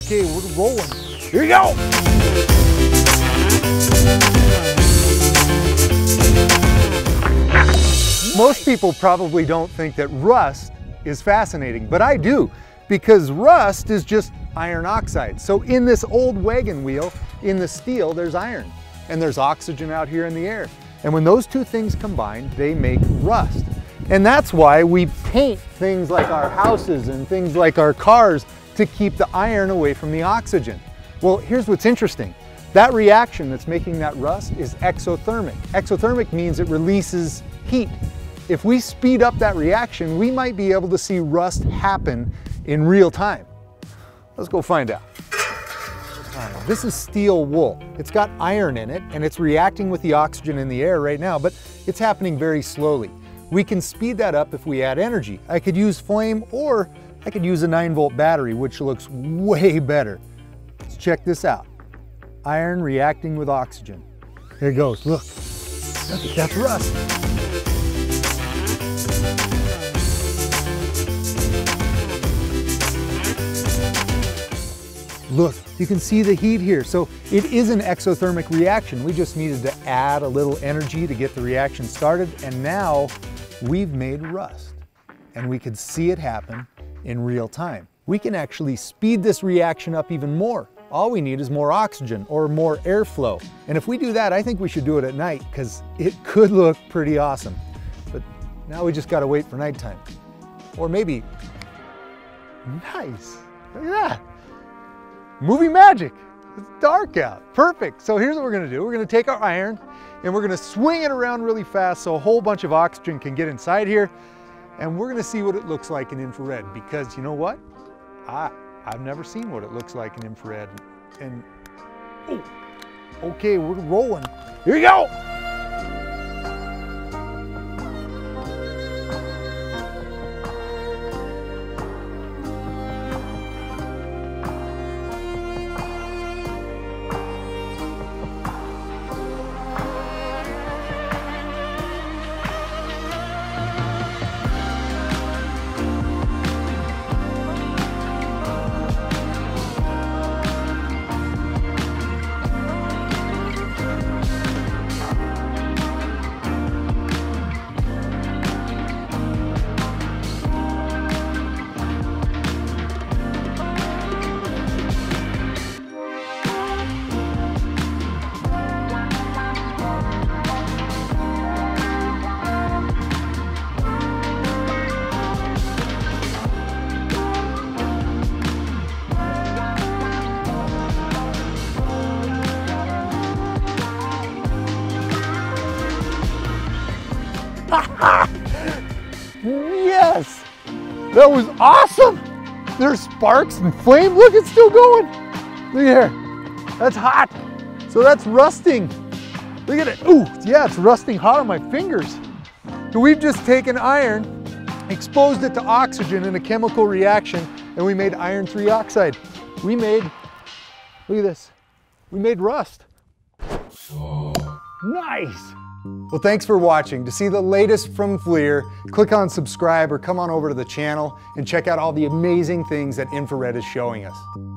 Okay, we're rolling. Here you go. Most people probably don't think that rust is fascinating, but I do, because rust is just iron oxide. So in this old wagon wheel, in the steel, there's iron, and there's oxygen out here in the air. And when those two things combine, they make rust. And that's why we paint things like our houses and things like our cars to keep the iron away from the oxygen. Well, here's what's interesting. That reaction that's making that rust is exothermic. Exothermic means it releases heat. If we speed up that reaction, we might be able to see rust happen in real time. Let's go find out. This is steel wool. It's got iron in it and it's reacting with the oxygen in the air right now, but it's happening very slowly. We can speed that up if we add energy. I could use flame, or I could use a 9-volt battery, which looks way better. Let's check this out. Iron reacting with oxygen. Here it goes, look. That's rust. Look, you can see the heat here. So it is an exothermic reaction. We just needed to add a little energy to get the reaction started, and now we've made rust. And we could see it happen in real time. We can actually speed this reaction up even more. All we need is more oxygen or more airflow. And if we do that, I think we should do it at night, because it could look pretty awesome. But now we just gotta wait for nighttime. Or maybe, nice, look at that. Movie magic, it's dark out, perfect. So here's what we're gonna do. We're gonna take our iron and we're gonna swing it around really fast so a whole bunch of oxygen can get inside here. And we're gonna see what it looks like in infrared, because you know what? I've never seen what it looks like in infrared. And, oh, okay, we're rolling. Here we go. Yes! That was awesome! There's sparks and flame. Look, it's still going. Look here. That's hot. So that's rusting. Look at it. Ooh, yeah, it's rusting hot on my fingers. So we've just taken iron, exposed it to oxygen in a chemical reaction, and we made iron 3 oxide. We made, look at this, we made rust. Nice! Well, thanks for watching. To see the latest from FLIR, click on subscribe or come on over to the channel and check out all the amazing things that infrared is showing us.